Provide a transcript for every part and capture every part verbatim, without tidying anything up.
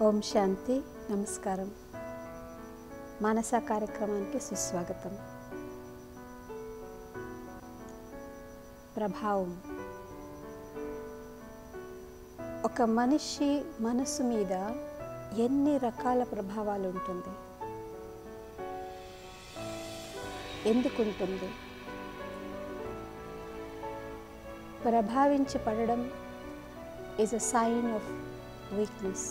ఓం శాంతి. నమస్కారం. మానస కార్యక్రమానికి సుస్వాగతం. ప్రభావం ఒక మనిషి మనసు మీద ఎన్ని రకాల ప్రభావాలు ఉంటుంది, ఎందుకుంటుంది? ప్రభావించి పడడం is a sign of weakness.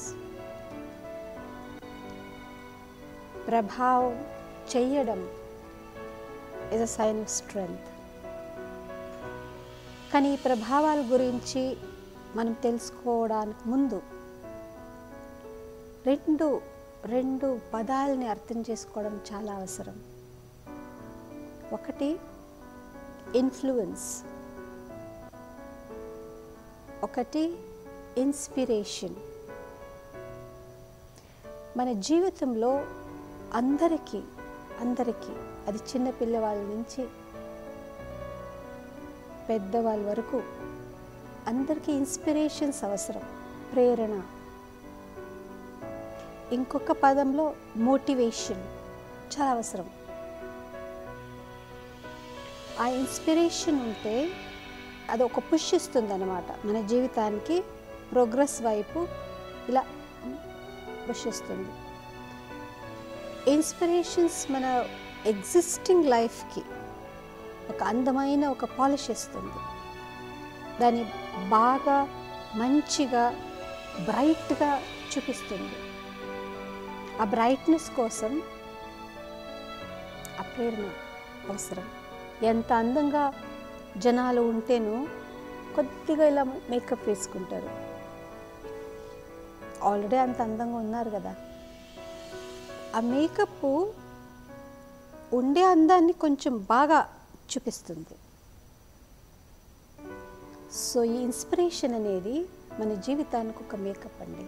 ప్రభావం చెయ్యడం is a sign of strength. కానీ ఈ ప్రభావాల గురించి మనం తెలుసుకోవడానికి ముందు రెండు రెండు పదాలని అర్థం చేసుకోవడం చాలా అవసరం. ఒకటి ఇన్ఫ్లుయెన్స్, ఒకటి ఇన్స్పిరేషన్. మన జీవితంలో అందరికీ అందరికీ అది చిన్న పిల్లవాళ్ళ నుంచి పెద్దవాళ్ళ వరకు అందరికీ ఇన్స్పిరేషన్స్ అవసరం, ప్రేరణ. ఇంకొక పదంలో మోటివేషన్ చాలా అవసరం. ఆ ఇన్స్పిరేషన్ ఉంటే అది ఒక పుష్ ఇస్తుంది అన్నమాట, మన జీవితానికి ప్రోగ్రెస్ వైపు ఇలా పుష్ ఇస్తుంది. ఇన్స్పిరేషన్స్ మన ఎగ్జిస్టింగ్ లైఫ్కి ఒక అందమైన ఒక పాలిష్ ఇస్తుంది, దాన్ని బాగా మంచిగా బ్రైట్గా చూపిస్తుంది. ఆ బ్రైట్నెస్ కోసం ఆ ప్రేరణ అవసరం. ఎంత అందంగా జనాలు ఉంటేనూ కొద్దిగా ఇలా మేకప్ వేసుకుంటారు, ఆల్రెడీ అంత అందంగా ఉన్నారు కదా. ఆ మేకప్ ఉండే అందాన్ని కొంచెం బాగా చూపిస్తుంది. సో ఈ ఇన్స్పిరేషన్ అనేది మన జీవితానికి ఒక మేకప్ అండి.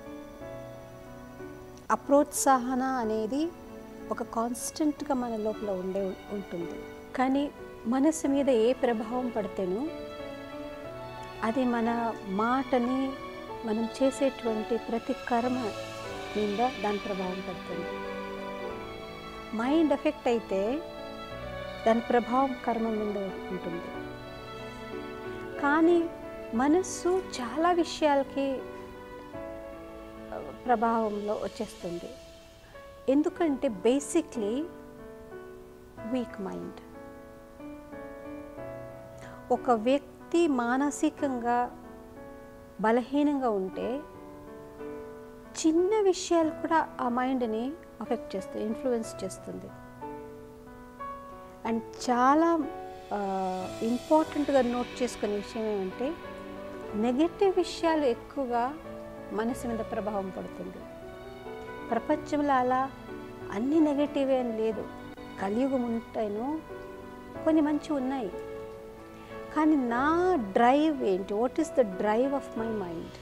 ఆ ప్రోత్సాహన అనేది ఒక కాన్స్టెంట్గా మన లోపల ఉండే ఉంటుంది. కానీ మనసు మీద ఏ ప్రభావం పడితేనో అది మన మాటని, మనం చేసేటువంటి ప్రతి కర్మ మీద దాని ప్రభావం పడుతుంది. మైండ్ ఎఫెక్ట్ అయితే దాని ప్రభావం కర్మ మీద ఉంటుంది. కానీ మనస్సు చాలా విషయాలకి ప్రభావంలో వచ్చేస్తుంది. ఎందుకంటే బేసిక్లీ వీక్ మైండ్. ఒక వ్యక్తి మానసికంగా బలహీనంగా ఉంటే చిన్న విషయాలు కూడా ఆ మైండ్ని అఫెక్ట్ చేస్తాయి, ఇన్ఫ్లుయెన్స్ చేస్తుంది. అండ్ చాలా ఇంపార్టెంట్గా నోట్ చేసుకునే విషయం ఏమంటే నెగటివ్ విషయాలు ఎక్కువగా మనసు మీద ప్రభావం పడుతుంది. ప్రపంచంలో అలా అన్ని నెగటివ్ అని లేదు, కలియుగం ఉంటాయిను కొన్ని మంచి ఉన్నాయి. కానీ నా డ్రైవ్ ఏంటి? What is the drive of my mind?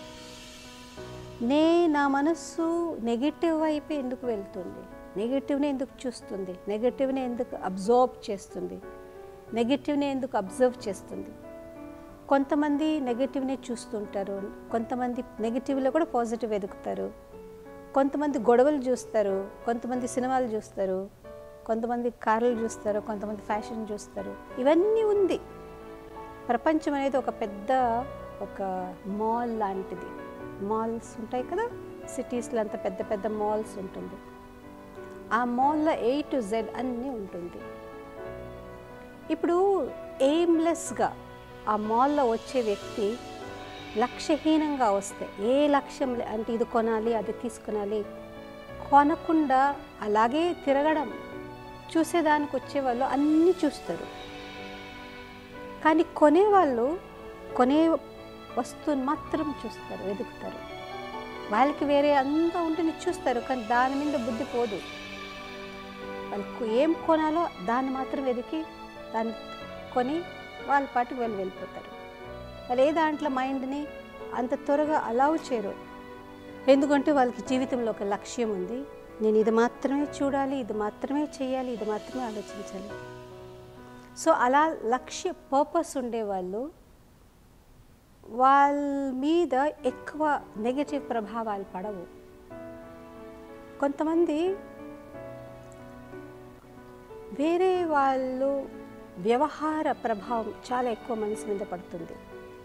నే నా మనస్సు నెగిటివ్ వైపు ఎందుకు వెళ్తుంది? నెగిటివ్ని ఎందుకు చూస్తుంది? నెగిటివ్ని ఎందుకు అబ్జర్వ్ చేస్తుంది? నెగిటివ్ని ఎందుకు అబ్జర్వ్ చేస్తుంది? కొంతమంది నెగిటివ్ని చూస్తుంటారు, కొంతమంది నెగిటివ్లో కూడా పాజిటివ్ వెతుకుతారు, కొంతమంది గొడవలు చూస్తారు, కొంతమంది సినిమాలు చూస్తారు, కొంతమంది కార్లు చూస్తారు, కొంతమంది ఫ్యాషన్ చూస్తారు. ఇవన్నీ ఉంది. ప్రపంచం అనేది ఒక పెద్ద ఒక మాల్ లాంటిది. మాల్స్ ఉంటాయి కదా, సిటీస్లో అంత పెద్ద పెద్ద మాల్స్ ఉంటుంది. ఆ మాల్లో ఏ టు జెడ్ అన్నీ ఉంటుంది. ఇప్పుడు ఎయిమ్లెస్గా ఆ మాల్లో వచ్చే వ్యక్తి లక్ష్యహీనంగా వస్తే, ఏ లక్ష్యం అంటే ఇది కొనాలి అది తీసుకొనాలి కొనకుండా అలాగే తిరగడం, చూసేదానికి వచ్చేవాళ్ళు అన్నీ చూస్తారు. కానీ కొనేవాళ్ళు కొనే వస్తువుని మాత్రం చూస్తారు, వెతుకుతారు. వాళ్ళకి వేరే అంతా ఉంటేనే చూస్తారు, కానీ దాని మీద బుద్ధి పోదు. వాళ్ళకు ఏం కొనాలో దాన్ని మాత్రం వెతికి దాన్ని కొని వాళ్ళ పాటికి వాళ్ళు వెళ్ళిపోతారు. వాళ్ళు ఏ దాంట్లో మైండ్ని అంత త్వరగా అలౌ చేయరు. ఎందుకంటే వాళ్ళకి జీవితంలో ఒక లక్ష్యం ఉంది, నేను ఇది మాత్రమే చూడాలి, ఇది మాత్రమే చేయాలి, ఇది మాత్రమే ఆలోచించాలి. సో అలా లక్ష్య పర్పస్ ఉండేవాళ్ళు వాళ్ళ మీద ఎక్కువ నెగటివ్ ప్రభావాలు పడవు. కొంతమంది వేరే వాళ్ళు వ్యవహార ప్రభావం చాలా ఎక్కువ మనసు మీద పడుతుంది.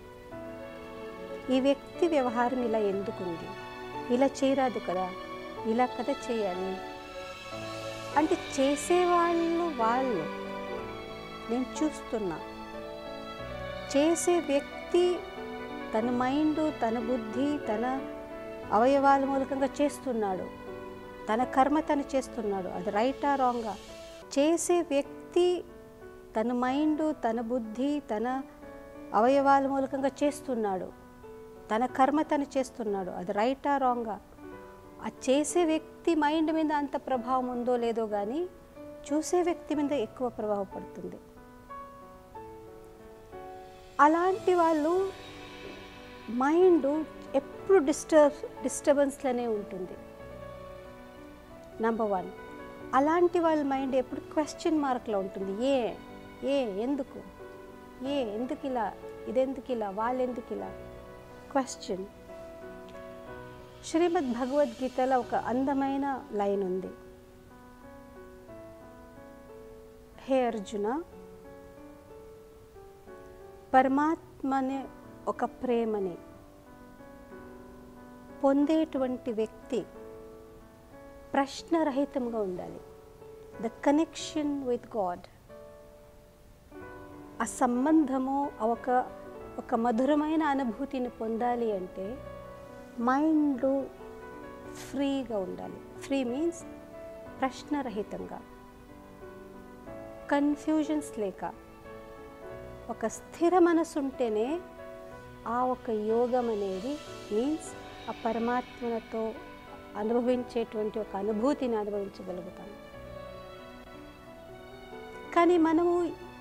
ఈ వ్యక్తి వ్యవహారం ఇలా ఎందుకుంది, ఇలా చేయరాదు కదా, ఇలా కదా చేయాలి అంటే చేసేవాళ్ళు వాళ్ళు నేను చూస్తున్నా. చేసే వ్యక్తి తన మైండ్, తన బుద్ధి, తన అవయవాల మూలకంగా చేస్తున్నాడు, తన కర్మ తను చేస్తున్నాడు. అది రైటా రాంగా? చేసే వ్యక్తి తన మైండ్, తన బుద్ధి, తన అవయవాల మూలకంగా చేస్తున్నాడు, తన కర్మ తను చేస్తున్నాడు. అది రైటా రాంగా? ఆ చేసే వ్యక్తి మైండ్ మీద అంత ప్రభావం ఉందో లేదో కానీ చూసే వ్యక్తి మీద ఎక్కువ ప్రభావం పడుతుంది. అలాంటి వాళ్ళు మైండ్ ఎప్పుడు డిస్టర్బ్ డిస్టర్బెన్స్లోనే ఉంటుంది. Number one. అలాంటి వాళ్ళ మైండ్ ఎప్పుడు క్వశ్చన్ మార్క్లో ఉంటుంది. ఏ ఏ ఎందుకు, ఏ ఎందుకు ఇలా, ఇదెందుకు ఇలా, వాళ్ళు ఎందుకు ఇలా, క్వశ్చన్. శ్రీమద్ భగవద్గీతలో ఒక అందమైన లైన్ ఉంది. హే అర్జున, పరమాత్మని ఒక ప్రేమని పొందేటువంటి వ్యక్తి ప్రశ్నరహితంగా ఉండాలి. ద కనెక్షన్ విత్ గాడ్, ఆ సంబంధము ఒక ఒక మధురమైన అనుభూతిని పొందాలి అంటే మైండ్ ఫ్రీగా ఉండాలి. ఫ్రీ మీన్స్ ప్రశ్నరహితంగా, కన్ఫ్యూజన్స్ లేక, ఒక స్థిర మనసు ఉంటేనే ఆ ఒక యోగం అనేది మీన్స్ ఆ పరమాత్మతో అనుభవించేటువంటి ఒక అనుభూతిని అనుభవించగలుగుతాం. కానీ మనము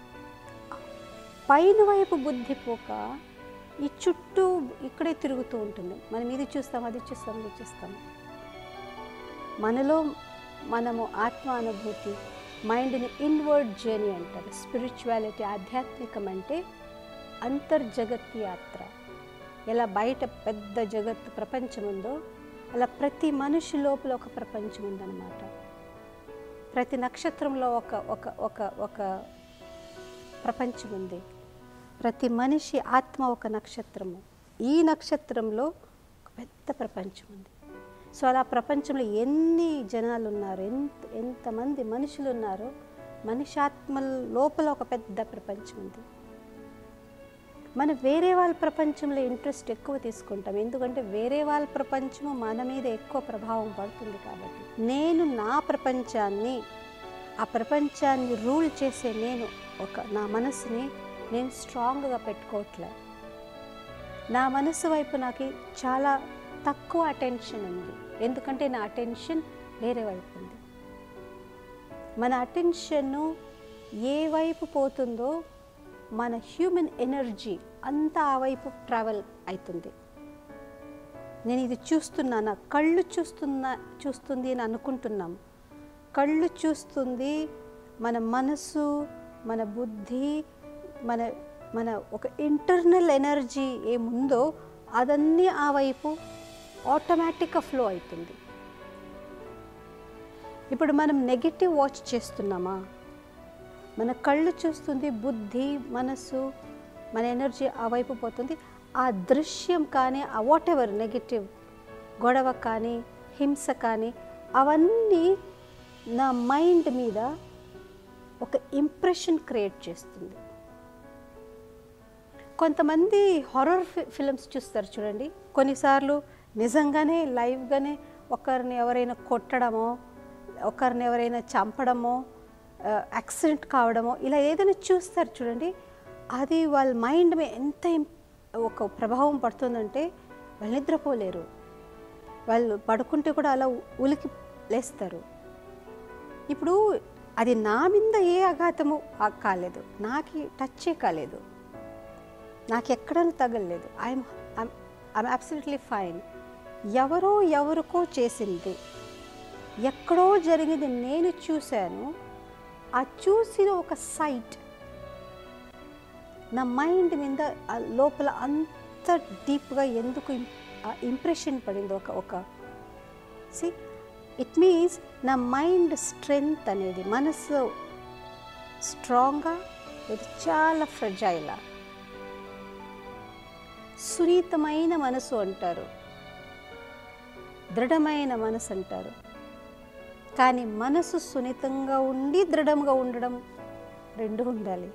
పైన వైపు బుద్ధి పోక ఈ చుట్టూ ఇక్కడే తిరుగుతూ ఉంటుంది. మనం ఇది చూస్తాం, అది చూస్తాం, ఇది చూస్తాం. మనలో మనము ఆత్మ అనుభూతి, మైండ్ని ఇన్వర్డ్ జర్నీ అంటారు. స్పిరిచువాలిటీ, ఆధ్యాత్మికం అంటే అంతర్జగత్ యాత్ర. ఎలా బయట పెద్ద జగత్తు ప్రపంచం ఉందో అలా ప్రతి మనిషి లోపల ఒక ప్రపంచం ఉందన్నమాట. ప్రతి నక్షత్రంలో ఒక ఒక ఒక ఒక ప్రపంచం ఉంది. ప్రతి మనిషి ఆత్మ ఒక నక్షత్రము. ఈ నక్షత్రంలో ఒక పెద్ద ప్రపంచం ఉంది. సో అలా ప్రపంచంలో ఎన్ని జనాలు ఉన్నారు, ఎంత ఎంతమంది మనుషులు ఉన్నారో, మనిషి ఆత్మ లోపల ఒక పెద్ద ప్రపంచం ఉంది. మనం వేరే వాళ్ళ ప్రపంచంలో ఇంట్రెస్ట్ ఎక్కువ తీసుకుంటాం, ఎందుకంటే వేరే వాళ్ళ ప్రపంచము మన మీద ఎక్కువ ప్రభావం పడుతుంది కాబట్టి. నేను నా ప్రపంచాన్ని, ఆ ప్రపంచాన్ని రూల్ చేసే నేను ఒక నా మనసుని నేను స్ట్రాంగ్గా పెట్టుకోవట్లే. నా మనసు వైపు నాకు చాలా తక్కువ అటెన్షన్ ఉంది, ఎందుకంటే నా అటెన్షన్ వేరే వైపు ఉంది. మన అటెన్షన్ను ఏ వైపు పోతుందో మన హ్యూమన్ ఎనర్జీ అంతా ఆ వైపు ట్రావెల్ అవుతుంది. నేను ఇది చూస్తున్నాను, కళ్ళు చూస్తున్నా చూస్తుంది అని అనుకుంటున్నాం. కళ్ళు చూస్తుంది, మన మనసు, మన బుద్ధి, మన మన ఒక ఇంటర్నల్ ఎనర్జీ ఏముందో అదన్నీ ఆ వైపు ఆటోమేటిక్గా ఫ్లో అవుతుంది. ఇప్పుడు మనం నెగిటివ్ వాచ్ చేస్తున్నామా, మన కళ్ళు చూస్తుంది, బుద్ధి, మనసు, మన ఎనర్జీ ఆ వైపు పోతుంది. ఆ దృశ్యం కానీ, ఆ వాట్ ఎవర్ నెగిటివ్ గొడవ కానీ, హింస కానీ, అవన్నీ నా మైండ్ మీద ఒక ఇంప్రెషన్ క్రియేట్ చేస్తుంది. కొంతమంది హారర్ ఫిల్మ్స్ చూస్తారు చూడండి. కొన్నిసార్లు నిజంగానే లైవ్గానే ఒకరిని ఎవరైనా కొట్టడమో, ఒకరిని ఎవరైనా చంపడమో, యాక్సిడెంట్ కావడమో, ఇలా ఏదైనా చూస్తారు చూడండి. అది వాళ్ళ మైండ్ మీద ఎంత ఒక ప్రభావం పడుతుందంటే వాళ్ళు నిద్రపోలేరు. వాళ్ళు పడుకుంటే కూడా అలా ఉలికి లేస్తారు. ఇప్పుడు అది నా మీద ఏ ఆఘాతము కాలేదు, నాకు టచ్చే కాలేదు, నాకు ఎక్కడనూ తగలలేదు. I'm I'm absolutely fine. ఎవరో ఎవరికో చేసింది, ఎక్కడో జరిగింది నేను చూశాను. ఆ చూసిన ఒక సైట్ నా మైండ్ మీద లోపల అంత ఎంత డీప్గా ఎందుకు ఇంప్రెషన్ పడింది ఒక ఒక సి ఇట్ మీన్స్ నా మైండ్ స్ట్రెంగ్త్ అనేది మనసు స్ట్రాంగ్గా ఇది చాలా ఫ్రెజైల్, సున్నితమైన మనసు అంటారు, దృఢమైన మనసు అంటారు. కానీ మనసు సున్నితంగా ఉండి దృఢంగా ఉండడం రెండు ఉండాలి.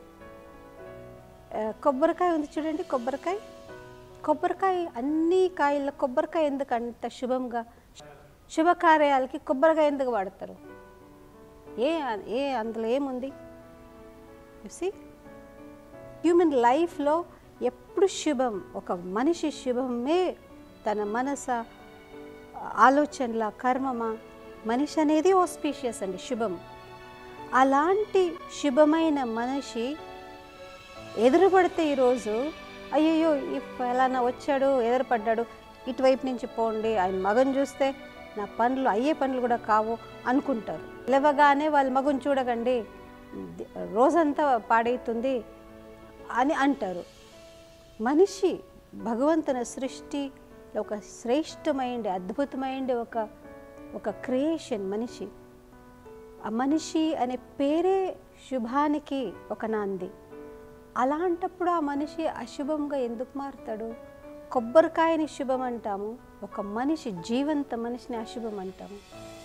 కొబ్బరికాయ ఉంది చూడండి, కొబ్బరికాయ కొబ్బరికాయ అన్ని కాయల్లో కొబ్బరికాయ ఎందుకు అంత శుభంగా, శుభకార్యాలకి కొబ్బరికాయ ఎందుకు వాడతారు? ఏ ఏ అందులో ఏముంది? చూసి హ్యూమన్ లైఫ్లో ఎప్పుడు శుభం, ఒక మనిషి శుభమే తన మనస ఆలోచనల కర్మమా, మనిషి అనేది ఆస్పీషియస్ అండి, శుభం. అలాంటి శుభమైన మనిషి ఎదురుపడితే ఈరోజు అయ్యయ్యో ఈ ఫలానా వచ్చాడు ఎదురుపడ్డాడు, ఇటువైపు నుంచి పోండి, ఆయన మగను చూస్తే నా పనులు అయ్యే పనులు కూడా కావు అనుకుంటారు. లేవగానే వాళ్ళ మగను చూడకండి రోజంతా పాడవుతుంది అని అంటారు. మనిషి భగవంతుని సృష్టి ఒక శ్రేష్టమైన అద్భుతమైన ఒక ఒక క్రియేషన్ మనిషి. ఆ మనిషి అనే పేరే శుభానికి ఒక నాంది. అలాంటప్పుడు ఆ మనిషి అశుభంగా ఎందుకు మారుతాడు? కొబ్బరికాయని శుభం అంటాము, ఒక మనిషి జీవంత మనిషిని అశుభం అంటాము.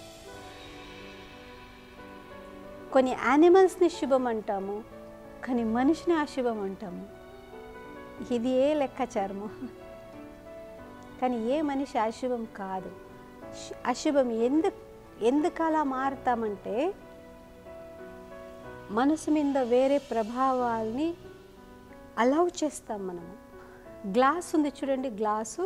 కొన్ని యానిమల్స్ని శుభం అంటాము, కానీ మనిషిని అశుభం అంటాము. ఇది ఏ లెక్కాచారము? కానీ ఏ మనిషి అశుభం కాదు. అశుభం ఎందుకు ఎందుకు అలా మారుతామంటే మనసు మీద వేరే ప్రభావాల్ని అలౌ చేస్తాం మనము. గ్లాస్ ఉంది చూడండి, గ్లాసు,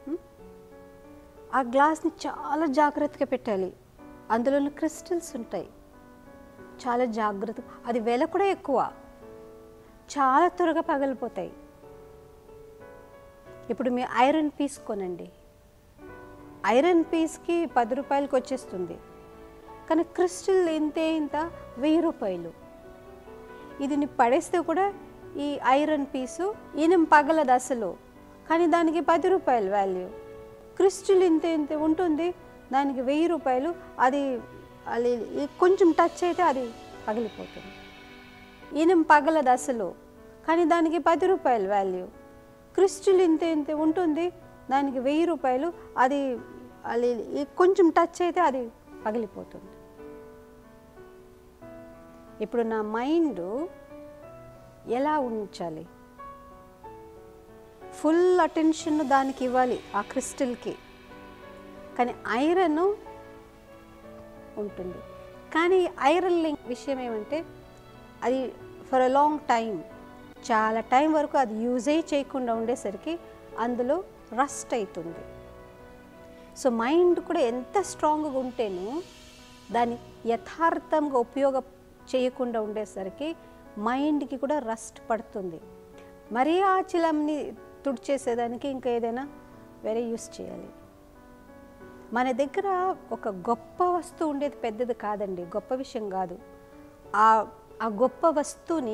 ఆ గ్లాస్ని చాలా జాగ్రత్తగా పెట్టాలి. అందులోని క్రిస్టల్స్ ఉంటాయి, చాలా జాగ్రత్త. అది వెల కూడా ఎక్కువ, చాలా త్వరగా పగిలిపోతాయి. ఇప్పుడు మీ ఐరన్ పీస్ కొనండి, ఐరన్ పీస్కి పది రూపాయలకి వచ్చేస్తుంది. కానీ క్రిస్టల్ ఇంతే ఇంత వెయ్యి రూపాయలు. ఇది నీ పడేస్తే కూడా ఈ ఐరన్ పీసు ఈయన పగలదు అసలు, కానీ దానికి పది రూపాయలు వాల్యూ. క్రిస్టల్ ఇంతే ఇంతే ఉంటుంది, దానికి వెయ్యి రూపాయలు. అది అది కొంచెం టచ్ అయితే అది పగిలిపోతుంది. ఈయన పగలదు అసలు, కానీ దానికి పది రూపాయలు వాల్యూ. క్రిస్టల్ ఇంతే ఇంతే ఉంటుంది, దానికి వెయ్యి రూపాయలు. అది అది కొంచెం టచ్ అయితే అది పగిలిపోతుంది. ఇప్పుడు నా మైండ్ ఎలా ఉంచాలి? ఫుల్ అటెన్షన్ దానికి ఇవ్వాలి, ఆ క్రిస్టల్కి. కానీ ఐరన్ ఉంటుంది. కానీ ఐరన్ లింక్ విషయం ఏమంటే అది ఫర్ అ లాంగ్ టైం, చాలా టైం వరకు అది యూజే చేయకుండా ఉండేసరికి అందులో రస్ట్ అవుతుంది. సో మైండ్ కూడా ఎంత స్ట్రాంగ్గా ఉంటేనో దాన్ని యథార్థంగా ఉపయోగ చేయకుండా ఉండేసరికి మైండ్కి కూడా రస్ట్ పడుతుంది. మరీ ఆ చిలంని తుడిచేసేదానికి ఇంకా ఏదైనా వేరే యూస్ చేయాలి. మన దగ్గర ఒక గొప్ప వస్తువు ఉండేది పెద్దది కాదండి, గొప్ప విషయం కాదు. ఆ ఆ గొప్ప వస్తువుని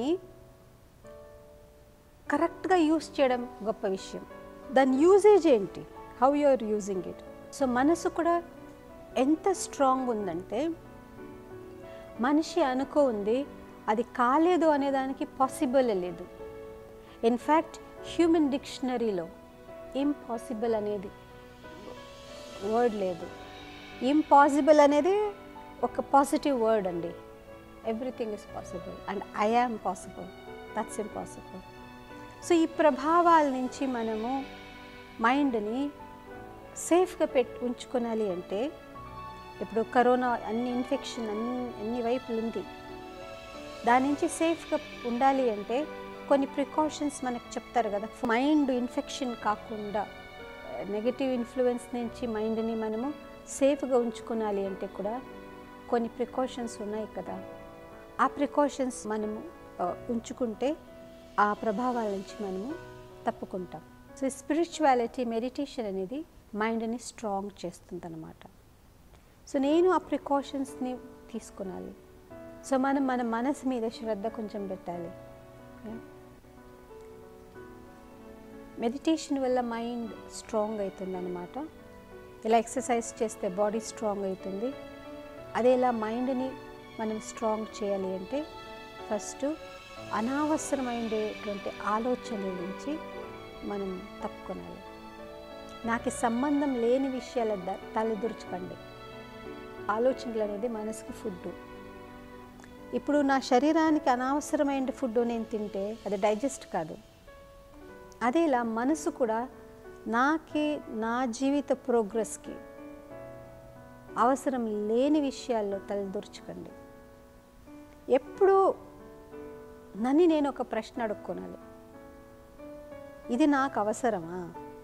కరెక్ట్గా యూస్ చేయడం గొప్ప విషయం. దాని యూజేజ్ ఏంటి, how you are using it. So మనసు కూడా ఎంత స్ట్రాంగ్ ఉందంటే మనిషి అనుకో ఉంది అది కాలేదు అనేదానికి పాసిబుల్ లేదు. ఇన్ఫ్యాక్ట్ హ్యూమన్ డిక్షనరీలో ఇంపాసిబుల్ అనేది వర్డ్ లేదు. ఇంపాసిబుల్ అనేది ఒక పాజిటివ్ వర్డ్ అండి. Everything is possible and I am possible, that's impossible. So ఈ ప్రభావాల నుంచి మనము మైండ్ని సేఫ్గా పెట్టి ఉంచుకోవాలి అంటే, ఇప్పుడు కరోనా అన్ని ఇన్ఫెక్షన్ అన్ని అన్ని వైపులు ఉంది, దాని నుంచి సేఫ్గా ఉండాలి అంటే కొన్ని ప్రికాషన్స్ మనకు చెప్తారు కదా. మైండ్ ఇన్ఫెక్షన్ కాకుండా నెగటివ్ ఇన్ఫ్లుయెన్స్ నుంచి మైండ్ని మనము సేఫ్గా ఉంచుకోవాలి అంటే కూడా కొన్ని ప్రికాషన్స్ ఉన్నాయి కదా. ఆ ప్రికాషన్స్ మనము ఉంచుకుంటే ఆ ప్రభావాల నుంచి మనము తప్పుకుంటాం. సో స్పిరిచువాలిటీ, మెడిటేషన్ అనేది మైండ్ని స్ట్రాంగ్ చేస్తుంది అన్నమాట. సో నేను ఆ ప్రికాషన్స్ని తీసుకునాలి. సో మనం మన మనసు మీద శ్రద్ధ కొంచెం పెట్టాలి. మెడిటేషన్ వల్ల మైండ్ స్ట్రాంగ్ అవుతుంది అన్నమాట. ఇలా ఎక్సర్సైజ్ చేస్తే బాడీ స్ట్రాంగ్ అవుతుంది. అదే ఇలా మైండ్ని మనం స్ట్రాంగ్ చేయాలి అంటే ఫస్ట్ అనవసరమైనటువంటి ఆలోచనల నుంచి మనం తప్పుకొనాలి. నాకు సంబంధం లేని విషయాల తలదూర్చకండి. ఆలోచనలు అనేది మనసుకి ఫుడ్. ఇప్పుడు నా శరీరానికి అనవసరమైన ఫుడ్ నేను తింటే అది డైజెస్ట్ కాదు. అదేలా మనసు కూడా నాకే నా జీవిత ప్రోగ్రెస్కి అవసరం లేని విషయాల్లో తలదూర్చకండి. ఎప్పుడూ నన్ను నేను ఒక ప్రశ్న అడుక్కోనాలి, ఇది నాకు అవసరమా?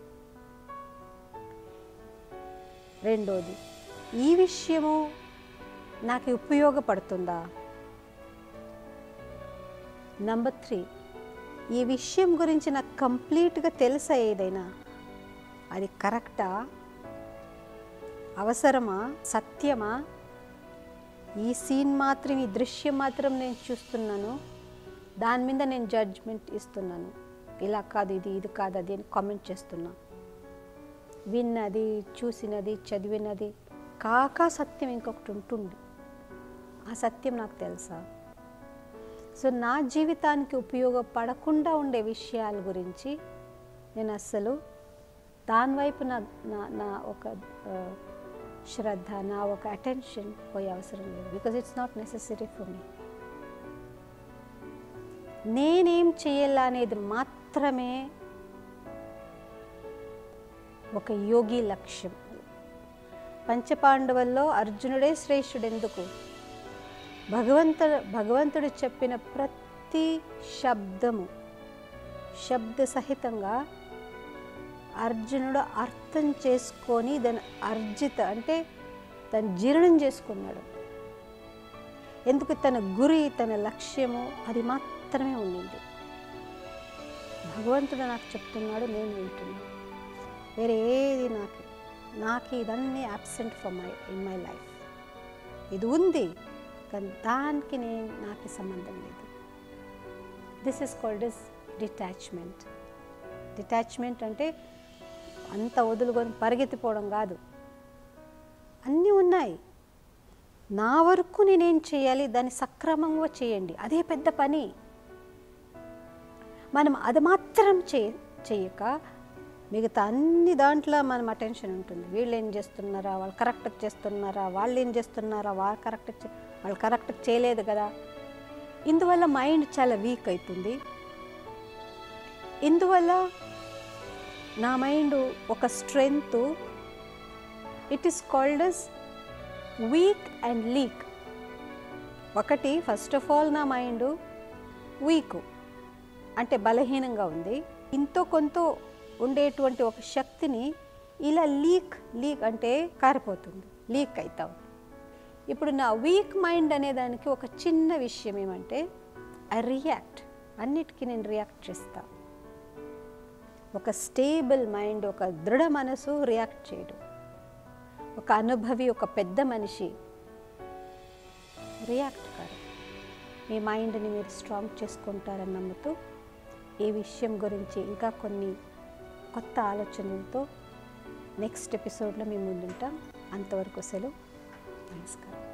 రెండోది, ఈ విషయము నాకు ఉపయోగపడుతుందా? నంబర్ త్రీ, ఈ విషయం గురించి నాకు కంప్లీట్గా తెలుసా? ఏదైనా అది కరెక్టా, అవసరమా, సత్యమా? ఈ సీన్ మాత్రం, ఈ దృశ్యం మాత్రం నేను చూస్తున్నాను, దాని మీద నేను జడ్జ్మెంట్ ఇస్తున్నాను, ఇలా కాదు, ఇది ఇది కాదు, అది అని కామెంట్ చేస్తున్నా. విన్నది, చూసినది, చదివినది కాక సత్యం ఇంకొకటి ఉంటుంది. ఆ సత్యం నాకు తెలుసా? సో నా జీవితానికి ఉపయోగపడకుండా ఉండే విషయాల గురించి నేను అస్సలు దానివైపు నా నా ఒక శ్రద్ధ, నా ఒక అటెన్షన్ పోయే అవసరం లేదు. Because it's not necessary for me. నేనేం చేయాలనేది మాత్రమే ఒక యోగి లక్ష్యం. పంచపాండవుల్లో అర్జునుడే శ్రేష్ఠుడు. ఎందుకు? భగవంతుడు భగవంతుడు చెప్పిన ప్రతి శబ్దము శబ్ద సహితంగా అర్జునుడు అర్థం చేసుకొని దాని అర్జిత అంటే దాన్ని జీర్ణం చేసుకున్నాడు. ఎందుకు? తన గురి, తన లక్ష్యము అది మాత్రమే ఉండింది. భగవంతుడు నాకు చెప్తున్నాడు, నేను వింటున్నాను. వేరే ఏది నాకు నాకు ఇదన్నీ absent for my in my life. ఇది ఉంది కానీ దానికి నేను నాకు సంబంధం లేదు. This is called is detachment. Detachment అంటే అంత వదులుకొని పరిగెత్తిపోవడం కాదు. అన్నీ ఉన్నాయి, నా వరకు నేనేం చేయాలి దాన్ని సక్రమంగా చేయండి. అదే పెద్ద పని. మనం అది మాత్రం చే చేయక మిగతా అన్ని దాంట్లో మనం అటెన్షన్ ఉంటుంది. వీళ్ళు ఏం చేస్తున్నారా, వాళ్ళు కరెక్ట్గా చేస్తున్నారా, వాళ్ళు ఏం చేస్తున్నారా, వాళ్ళు కరెక్ట్ వాళ్ళు కరెక్ట్గా చేయలేదు కదా. ఇందువల్ల మైండ్ చాలా వీక్ అవుతుంది. ఇందువల్ల నా మైండ్ ఒక strength, it is called as weak and leak. ఒకటి, ఫస్ట్ ఆఫ్ ఆల్ నా మైండ్ వీక్ అంటే బలహీనంగా ఉంది. ఇంతో కొంత ఉండేటువంటి ఒక శక్తిని ఇలా లీక్ లీక్ అంటే కారిపోతుంది, లీక్ అవుతాం. ఇప్పుడు నా వీక్ మైండ్ అనేదానికి ఒక చిన్న విషయం ఏమంటే ఐ రియాక్ట్, అన్నిటికీ నేను రియాక్ట్ చేస్తా. ఒక స్టేబుల్ మైండ్, ఒక దృఢ మనసు రియాక్ట్ చేయడు. ఒక అనుభవి, ఒక పెద్ద మనిషి రియాక్ట్ కాదు. మీ మైండ్ని మీరు స్ట్రాంగ్ చేసుకుంటారని నమ్ముతూ ఈ విషయం గురించి ఇంకా కొన్ని కొత్త ఆలోచనలతో నెక్స్ట్ ఎపిసోడ్లో మేము ముందుంటాం. అంతవరకు సెలవు. నమస్కారం.